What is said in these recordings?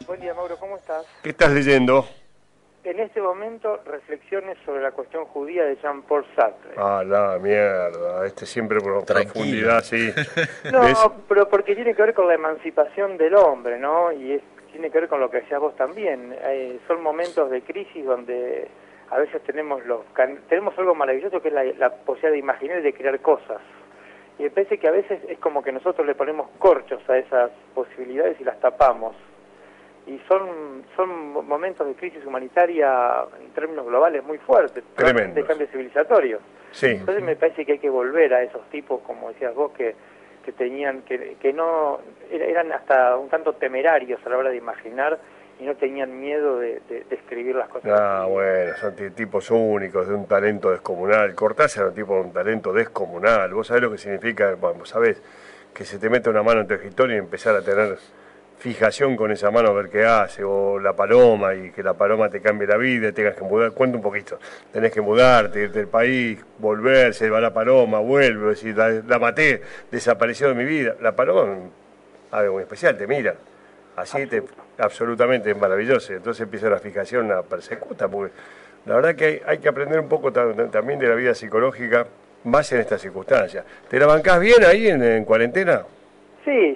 Buen día, Mauro, ¿cómo estás? ¿Qué estás leyendo? En este momento, reflexiones sobre la cuestión judía de Jean-Paul Sartre. Ah, la mierda, siempre por Tranquilo. profundidad, sí. No, ¿Ves? pero porque tiene que ver con la emancipación del hombre, ¿no? Y tiene que ver con lo que decías vos también. Son momentos de crisis donde a veces tenemos algo maravilloso que es la posibilidad de imaginar y de crear cosas. Y me parece que a veces es como que nosotros le ponemos corchos a esas posibilidades y las tapamos. Y son momentos de crisis humanitaria en términos globales muy fuertes, realmente cambios civilizatorios. Sí. Entonces me parece que hay que volver a esos tipos, como decías vos, que tenían, que no, eran hasta un tanto temerarios a la hora de imaginar y no tenían miedo de escribir las cosas. Ah, bueno, son tipos únicos, de un talento descomunal. Cortázar era un tipo de un talento descomunal. Vos sabés lo que significa, bueno, vos sabés, que se te mete una mano en tu escritorio y empezar a tener fijación con esa mano a ver qué hace, o la paloma, y que la paloma te cambie la vida, tengas que mudar, cuenta un poquito, tenés que mudarte, irte del país, volver, se va la paloma, vuelve, decir, la maté, desapareció de mi vida, la paloma, algo muy especial, te mira, así absolutamente es maravilloso, entonces empieza la fijación, la persecuta, porque la verdad que hay que aprender un poco también de la vida psicológica, más en estas circunstancias. ¿Te la bancás bien ahí en cuarentena? Sí.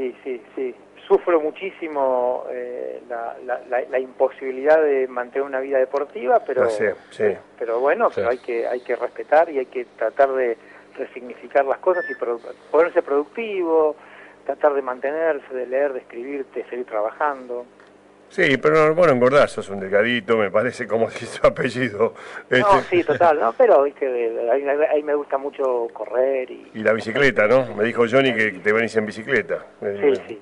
Sufro muchísimo la imposibilidad de mantener una vida deportiva, pero bueno, sí. Pero hay que respetar y hay que tratar de resignificar las cosas y ponerse productivo, tratar de mantenerse, de leer, de escribir, de seguir trabajando. Sí, pero bueno, engordás, sos un delgadito, me parece, como si su apellido. No, sí, total, ¿no? Pero ahí me gusta mucho correr y la bicicleta, ¿no? Me dijo Johnny que te venís en bicicleta. Sí.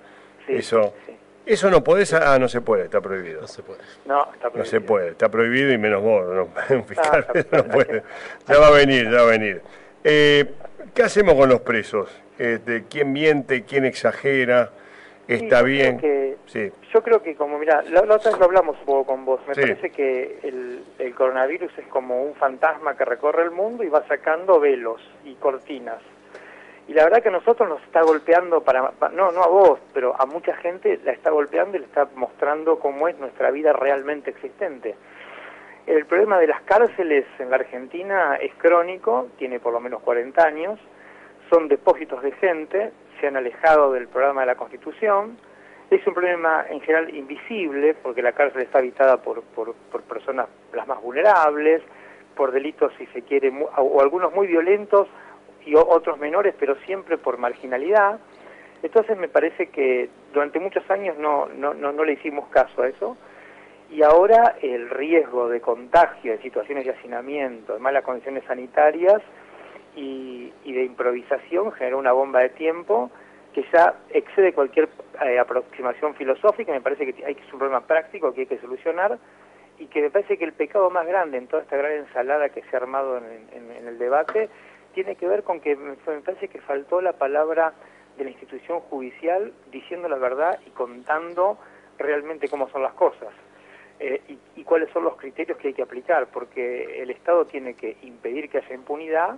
Eso no podés, no se puede, está prohibido. No se puede. No, está prohibido. No se puede, está prohibido y menos vos, un fiscal no puede. Ya va a venir. ¿Qué hacemos con los presos? ¿Quién miente, quién exagera? ¿Está bien? Yo creo que como, mira, la otra vez lo hablamos un poco con vos, me parece que el coronavirus es como un fantasma que recorre el mundo y va sacando velos y cortinas. Y la verdad que a nosotros nos está golpeando, no a vos, pero a mucha gente la está golpeando y le está mostrando cómo es nuestra vida realmente existente. El problema de las cárceles en la Argentina es crónico, tiene por lo menos 40 años, son depósitos de gente, se han alejado del programa de la Constitución. Es un problema en general invisible, porque la cárcel está habitada por personas las más vulnerables, por delitos, si se quiere, o algunos muy violentos, y otros menores, pero siempre por marginalidad. Entonces me parece que durante muchos años no le hicimos caso a eso, y ahora el riesgo de contagio, de situaciones de hacinamiento, de malas condiciones sanitarias y de improvisación genera una bomba de tiempo que ya excede cualquier aproximación filosófica. Me parece que es un problema práctico que hay que solucionar, y que me parece que el pecado más grande en toda esta gran ensalada que se ha armado en el debate tiene que ver con que me parece que faltó la palabra de la institución judicial diciendo la verdad y contando realmente cómo son las cosas y cuáles son los criterios que hay que aplicar, porque el Estado tiene que impedir que haya impunidad,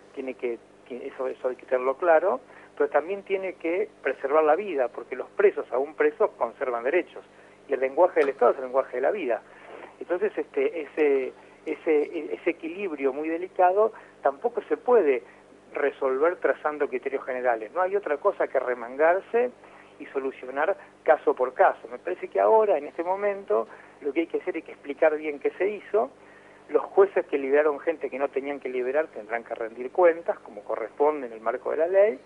eso hay que tenerlo claro, pero también tiene que preservar la vida, porque los presos, aún presos, conservan derechos, y el lenguaje del Estado es el lenguaje de la vida. Entonces ese equilibrio muy delicado tampoco se puede resolver trazando criterios generales. No hay otra cosa que remangarse y solucionar caso por caso. Me parece que ahora, en este momento, lo que hay que hacer es que explicar bien qué se hizo. Los jueces que liberaron gente que no tenían que liberar tendrán que rendir cuentas, como corresponde en el marco de la ley,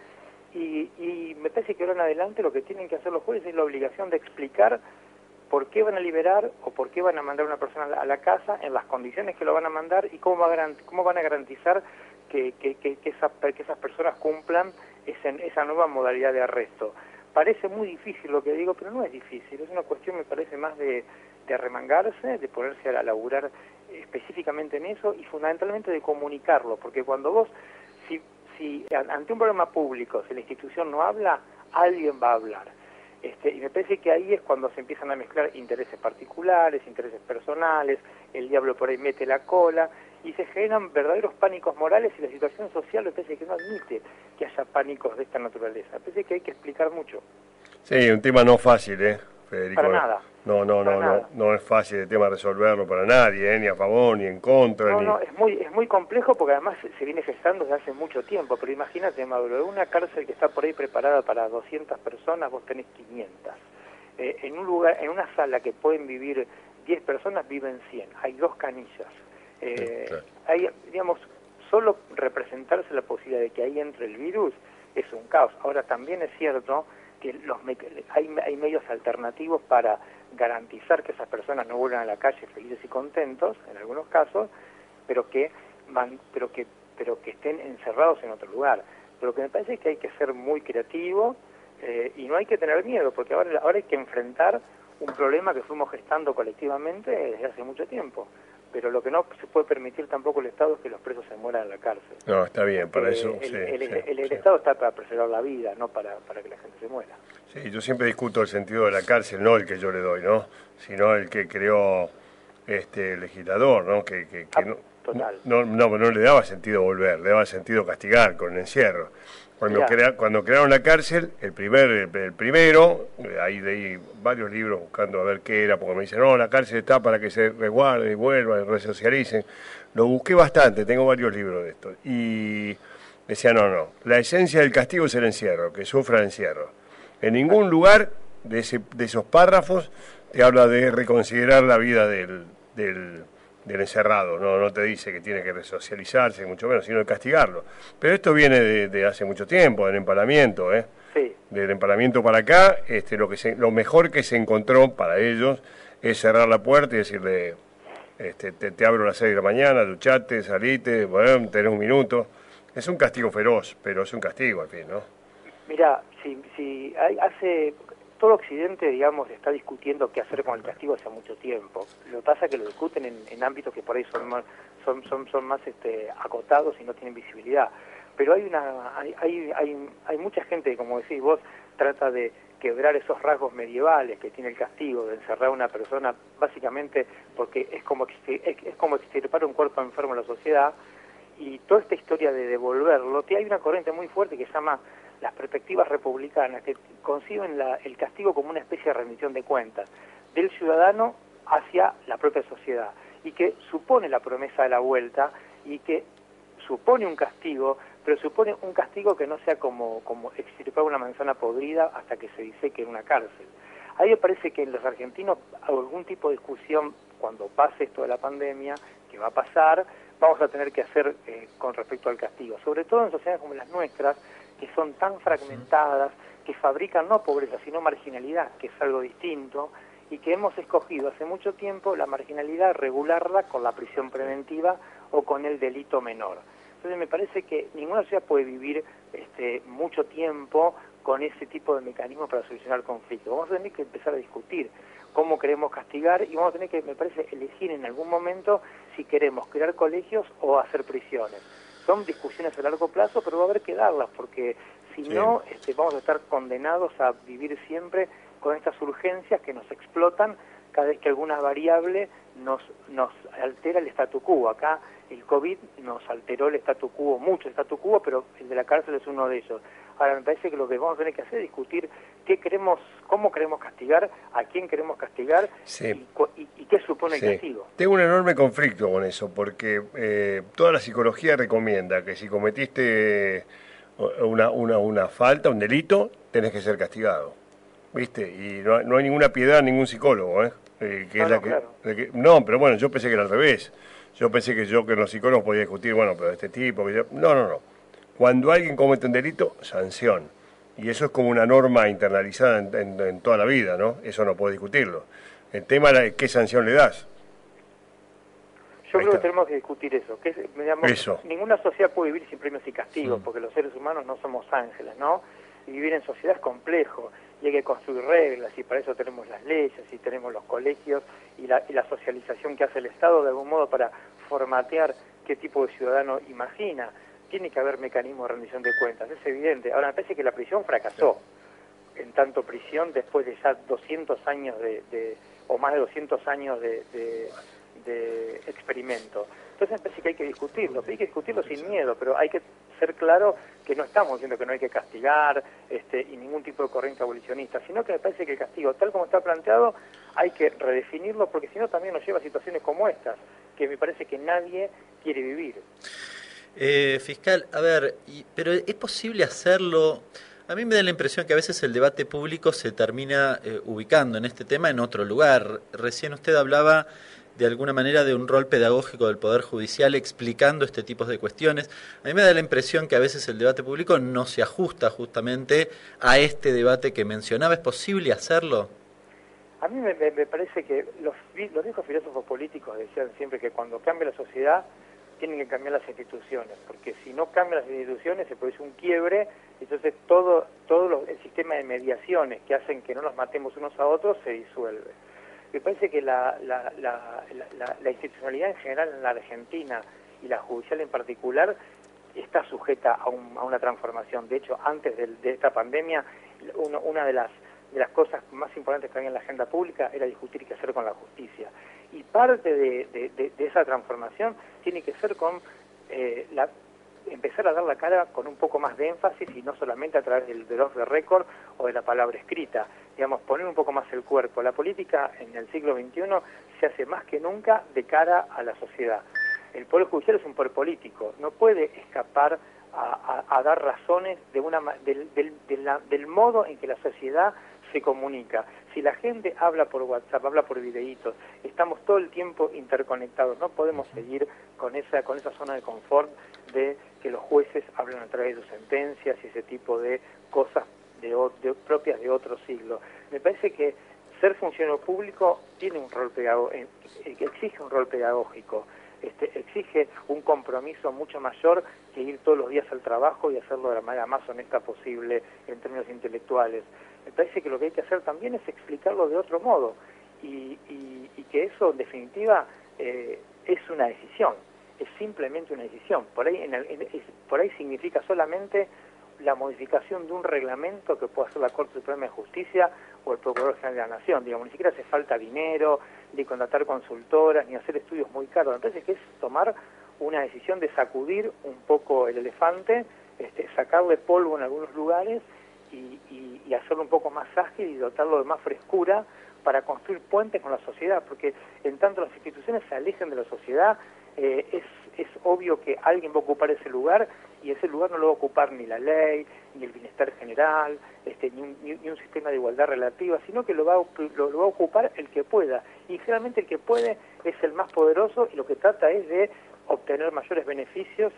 y me parece que ahora en adelante lo que tienen que hacer los jueces es la obligación de explicar por qué van a liberar o por qué van a mandar a una persona a la casa, en las condiciones que lo van a mandar, y cómo van a garantizar que esas personas cumplan esa nueva modalidad de arresto. Parece muy difícil lo que digo, pero no es difícil, es una cuestión, me parece, más de arremangarse, de ponerse a laburar específicamente en eso, y fundamentalmente de comunicarlo, porque cuando vos, si ante un problema público, si la institución no habla, alguien va a hablar. Y me parece que ahí es cuando se empiezan a mezclar intereses particulares, intereses personales, el diablo por ahí mete la cola, y se generan verdaderos pánicos morales, y la situación social me parece que no admite que haya pánicos de esta naturaleza. Me parece que hay que explicar mucho. Sí, un tema no fácil, Federico. Para nada. No es fácil el tema resolverlo para nadie, ni a favor, ni en contra. No, es muy complejo porque además se viene gestando desde hace mucho tiempo, pero imagínate, Maduro, en una cárcel que está por ahí preparada para 200 personas, vos tenés 500. En un lugar, en una sala que pueden vivir 10 personas, viven 100. Hay 2 canillas. Claro. Hay, digamos, solo representarse la posibilidad de que ahí entre el virus es un caos. Ahora, también es cierto que hay medios alternativos para garantizar que esas personas no vuelvan a la calle felices y contentos, en algunos casos, pero que estén encerrados en otro lugar. Pero lo que me parece es que hay que ser muy creativo y no hay que tener miedo, porque ahora hay que enfrentar un problema que fuimos gestando colectivamente desde hace mucho tiempo. Pero lo que no se puede permitir tampoco el Estado es que los presos se mueran en la cárcel. No, está bien, para eso... El Estado está para preservar la vida, no para que la gente se muera. Sí, yo siempre discuto el sentido de la cárcel, no el que yo le doy, ¿no? Sino el que creó el legislador, ¿no? Total. No le daba sentido volver, le daba sentido castigar con el encierro. Cuando crearon la cárcel, el primero, ahí leí varios libros buscando a ver qué era, porque me dicen, no, la cárcel está para que se resguarden y vuelvan, resocialicen. Lo busqué bastante, tengo varios libros de esto. Y decía, no, la esencia del castigo es el encierro, que sufra el encierro. En ningún lugar de esos párrafos te habla de reconsiderar la vida del encerrado, no te dice que tiene que resocializarse, mucho menos, sino de castigarlo. Pero esto viene de hace mucho tiempo, del empalamiento, Sí. Del empalamiento para acá, lo mejor que se encontró para ellos es cerrar la puerta y decirle, te abro a las 6 de la mañana, duchate, salite, bueno, tenés un minuto. Es un castigo feroz, pero es un castigo al fin, ¿no? Mira, todo Occidente, digamos, está discutiendo qué hacer con el castigo hace mucho tiempo. Lo que pasa es que lo discuten en ámbitos que por ahí son más acotados y no tienen visibilidad. Pero hay mucha gente, como decís vos, trata de quebrar esos rasgos medievales que tiene el castigo, de encerrar a una persona, básicamente porque es como extirpar un cuerpo enfermo en la sociedad, y toda esta historia de devolverlo, hay una corriente muy fuerte que se llama las perspectivas republicanas, que conciben el castigo como una especie de rendición de cuentas del ciudadano hacia la propia sociedad, y que supone la promesa de la vuelta, y que supone un castigo, pero supone un castigo que no sea como extirpar una manzana podrida hasta que se diseque en una cárcel. A mí me parece que en los argentinos algún tipo de discusión, cuando pase esto de la pandemia, que va a pasar, vamos a tener que hacer con respecto al castigo, sobre todo en sociedades como las nuestras, que son tan fragmentadas, que fabrican no pobreza, sino marginalidad, que es algo distinto, y que hemos escogido hace mucho tiempo la marginalidad, regularla con la prisión preventiva o con el delito menor. Entonces me parece que ninguna sociedad puede vivir mucho tiempo con ese tipo de mecanismos para solucionar conflictos. Vamos a tener que empezar a discutir cómo queremos castigar, y vamos a tener que, me parece, elegir en algún momento si queremos crear colegios o hacer prisiones. Son discusiones a largo plazo, pero va a haber que darlas, porque si no, vamos a estar condenados a vivir siempre con estas urgencias que nos explotan cada vez que alguna variable nos altera el statu quo. Acá el COVID nos alteró el statu quo, mucho statu quo, pero el de la cárcel es uno de ellos. Ahora me parece que lo que vamos a tener que hacer es discutir cómo queremos castigar, a quién queremos castigar, y qué supone el castigo. Tengo un enorme conflicto con eso, porque toda la psicología recomienda que si cometiste una falta, un delito, tenés que ser castigado, ¿viste? Y no hay ninguna piedad, ningún psicólogo, Claro. No, pero bueno, yo pensé que era al revés. Yo pensé que con los psicólogos podía discutir, bueno, pero este tipo... No. Cuando alguien comete un delito, sanción. Y eso es como una norma internalizada en toda la vida, ¿no? Eso no puedo discutirlo. El tema es qué sanción le das. Yo creo que tenemos que discutir eso. Eso. Ninguna sociedad puede vivir sin premios y castigos, porque los seres humanos no somos ángeles, ¿no? Y vivir en sociedad es complejo, y hay que construir reglas, y para eso tenemos las leyes, y tenemos los colegios, y la socialización que hace el Estado, de algún modo, para formatear qué tipo de ciudadano imagina. Tiene que haber mecanismos de rendición de cuentas, es evidente. Ahora, me parece que la prisión fracasó. En tanto prisión, después de ya 200 años o más de 200 años de experimento. Entonces me parece que hay que discutirlo sin miedo, pero hay que ser claro que no estamos diciendo que no hay que castigar y ningún tipo de corriente abolicionista, sino que me parece que el castigo, tal como está planteado, hay que redefinirlo, porque si no también nos lleva a situaciones como estas, que me parece que nadie quiere vivir. Fiscal, a ver, pero ¿es posible hacerlo? A mí me da la impresión que a veces el debate público se termina ubicando en este tema en otro lugar. Recién usted hablaba de alguna manera de un rol pedagógico del Poder Judicial explicando este tipo de cuestiones. A mí me da la impresión que a veces el debate público no se ajusta justamente a este debate que mencionaba. ¿Es posible hacerlo? A mí me parece que los viejos filósofos políticos decían siempre que cuando cambia la sociedad tienen que cambiar las instituciones, porque si no cambian las instituciones se produce un quiebre, entonces todo el sistema de mediaciones que hacen que no nos matemos unos a otros se disuelve. Me parece que la institucionalidad en general en la Argentina y la judicial en particular está sujeta a una transformación. De hecho, antes de esta pandemia, una de las cosas más importantes que había en la agenda pública era discutir qué hacer con la justicia. Y parte de esa transformación tiene que ser con empezar a dar la cara con un poco más de énfasis y no solamente a través del off the record o de la palabra escrita. Digamos, poner un poco más el cuerpo. La política en el siglo XXI se hace más que nunca de cara a la sociedad. El Poder Judicial es un poder político, no puede escapar a dar razones del modo en que la sociedad se comunica. Si la gente habla por WhatsApp, habla por videitos, estamos todo el tiempo interconectados, no podemos seguir con esa zona de confort de que los jueces hablan a través de sus sentencias y ese tipo de cosas propias de otro siglo. Me parece que ser funcionario público tiene un rol exige un rol pedagógico, exige un compromiso mucho mayor que ir todos los días al trabajo y hacerlo de la manera más honesta posible en términos intelectuales. Me parece que lo que hay que hacer también es explicarlo de otro modo y que eso en definitiva es una decisión, es simplemente una decisión. Por ahí significa solamente la modificación de un reglamento que pueda hacer la Corte Suprema de Justicia o el Procurador General de la Nación. Digamos, ni siquiera hace falta dinero, ni contratar consultoras, ni hacer estudios muy caros. Me parece que es tomar una decisión de sacudir un poco el elefante, sacarle polvo en algunos lugares y hacerlo un poco más ágil y dotarlo de más frescura para construir puentes con la sociedad, porque en tanto las instituciones se alejen de la sociedad, es obvio que alguien va a ocupar ese lugar y ese lugar no lo va a ocupar ni la ley, ni el bienestar general, ni un sistema de igualdad relativa, sino que lo va a ocupar el que pueda. Y generalmente el que puede es el más poderoso y lo que trata es de obtener mayores beneficios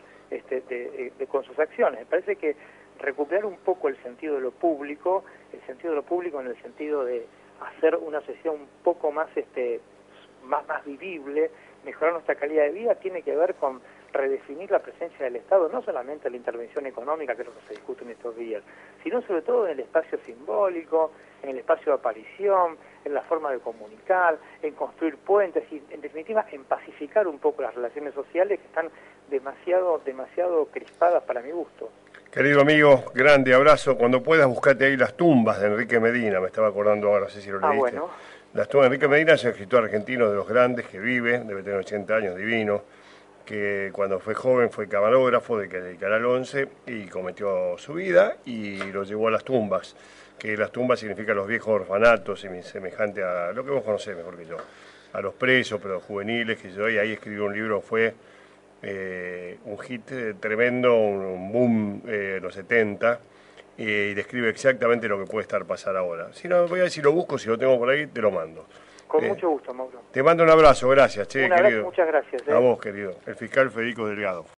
con sus acciones. Me parece que recuperar un poco el sentido de lo público en el sentido de hacer una sociedad un poco más más vivible, mejorar nuestra calidad de vida, tiene que ver con redefinir la presencia del Estado, no solamente la intervención económica, que es lo que se discute en estos días, sino sobre todo en el espacio simbólico, en el espacio de aparición, en la forma de comunicar, en construir puentes y, en definitiva, en pacificar un poco las relaciones sociales que están demasiado crispadas para mi gusto. Querido amigo, grande abrazo. Cuando puedas, buscate ahí las tumbas de Enrique Medina. Me estaba acordando ahora, no sé si lo leíste. Bueno. Las tumbas de Enrique Medina es un escritor argentino de los grandes que vive, debe tener 80 años, divino, que cuando fue joven fue camarógrafo del Canal 11 y cometió su vida y lo llevó a las tumbas, que las tumbas significan los viejos orfanatos, semejante a lo que vos conocés mejor que yo, a los presos, pero juveniles, que yo, y ahí escribió un libro, fue un hit tremendo, un boom en los 70, y describe exactamente lo que puede estar pasar ahora. Si no, voy a ver si lo busco, si lo tengo por ahí, te lo mando. Con mucho gusto, Mauro. Te mando un abrazo, gracias, Un abrazo, querido. muchas gracias. A vos, querido. El fiscal Federico Delgado.